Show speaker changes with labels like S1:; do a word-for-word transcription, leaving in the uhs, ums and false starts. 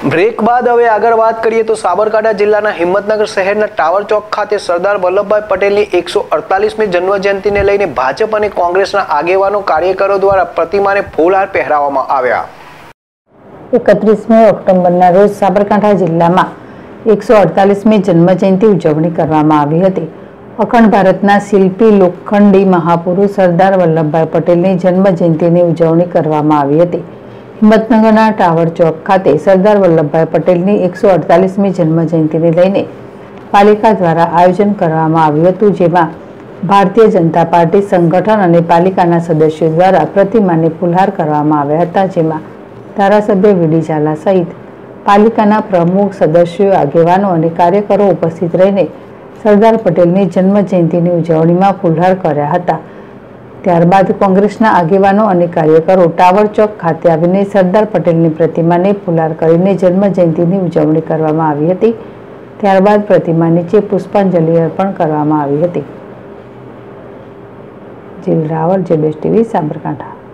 S1: Break બાદ હવે આગળ વાત કરીએ તો સાબરકાંઠા જિલ્લાના હિંમતનગર શહેરના ટાવર ચોક ખાતે સરદાર વલ્લભભાઈ પટેલની એકસો અડતાલીસમી જન્મજયંતિને લઈને ભાજપ અને કોંગ્રેસના આગેવાનો કાર્યકરો દ્વારા પ્રતિમાને ફૂલહાર પહેરાવવામાં આવ્યા.
S2: એકત્રીસમી ઓક્ટોબરના રોજ સાબરકાંઠા જિલ્લામાં એકસો અડતાલીસમી જન્મજયંતિ ઉજવણી કરવામાં આવી હતી. અખંડ ભારતના શિલ્પી લોખંડી મહાપુરુષ સરદાર વલ્લભભાઈ પટેલની જન્મજયંતિની ઉજવણી કરવામાં આવી હતી. હિંમતનગરના ટાવર ચોક ખાતે સરદાર વલ્લભભાઈ પટેલની એકસો અડતાલીસમી જન્મજયંતિને લઈને પાલિકા દ્વારા આયોજન કરવામાં આવ્યું હતું, જેમાં ભારતીય જનતા પાર્ટી સંગઠન અને પાલિકાના સદસ્યો દ્વારા પ્રતિમાને ફૂલહાર કરવામાં આવ્યા હતા, જેમાં ધારાસભ્ય વીડી ઝાલા સહિત પાલિકાના પ્રમુખ, સદસ્યો, આગેવાનો અને કાર્યકરો ઉપસ્થિત રહીને સરદાર પટેલની જન્મજયંતિની ઉજવણીમાં ફૂલહાર કર્યા હતા. ત્યારબાદ કોંગ્રેસના આગેવાનો અને કાર્યકરો ટાવર ચોક ખાતે આવીને સરદાર પટેલની પ્રતિમાને ફૂલહાર કરીને જન્મજયંતિની ઉજવણી કરવામાં આવી હતી. ત્યારબાદ પ્રતિમા નીચે પુષ્પાંજલિ અર્પણ કરવામાં આવી હતી. જીલ રાવલ, જેબેસ ટીવી, સાબરકાંઠા.